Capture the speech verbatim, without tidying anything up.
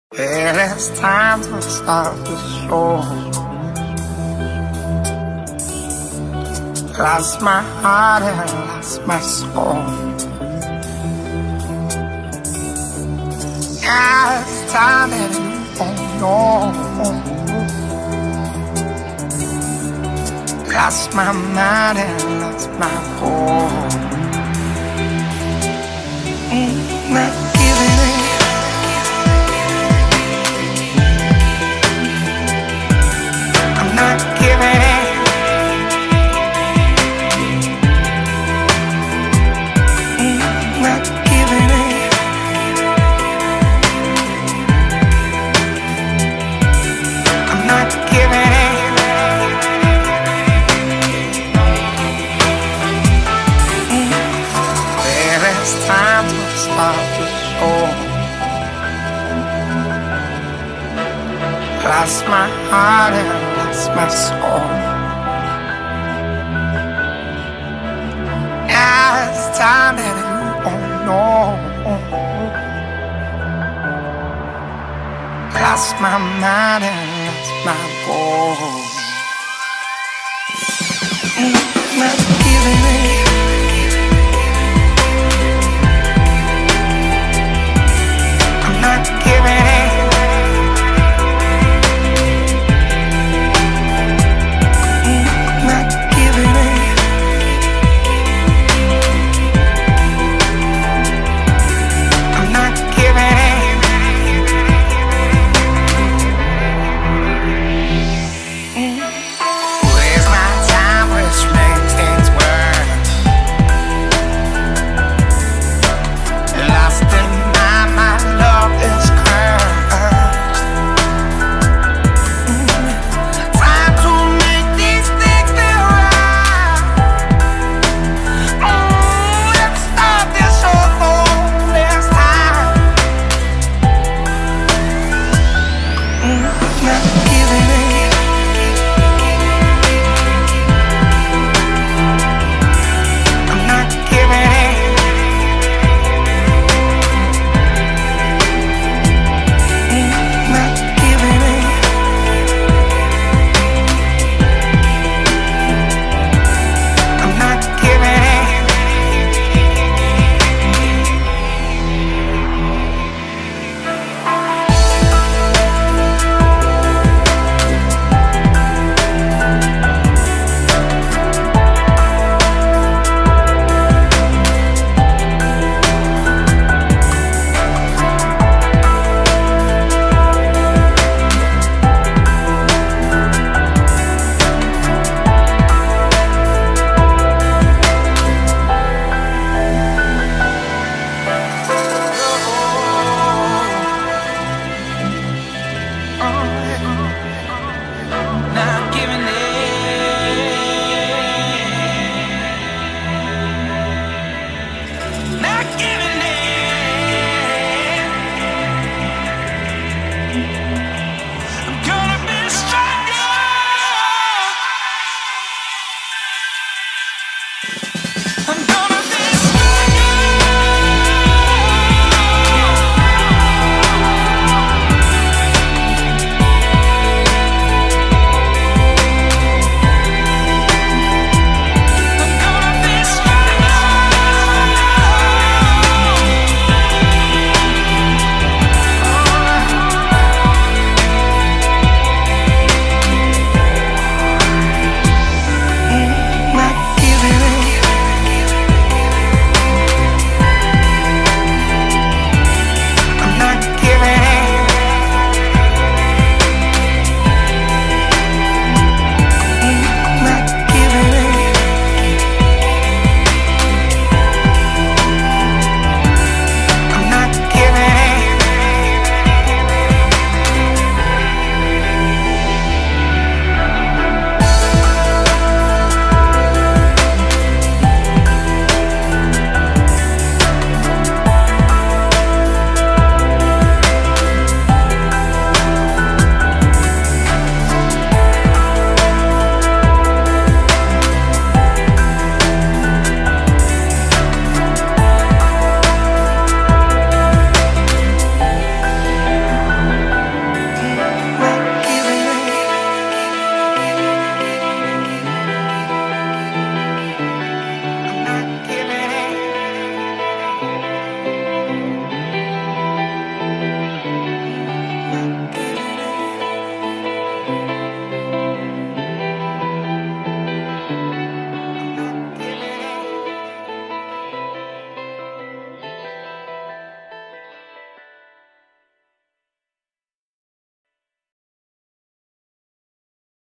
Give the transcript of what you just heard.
Well, it's time to start the show. Lost my heart and lost my soul. Now it's time that you won't know. Lost my mind and lost my home. Mm, not giving it. I'm not giving it. Mm, not giving it. I'm not giving it. It's time to start the show. Lost my heart and lost my soul. Now it's time that you won't know. Lost my mind and lost my goal. Mm, not giving it.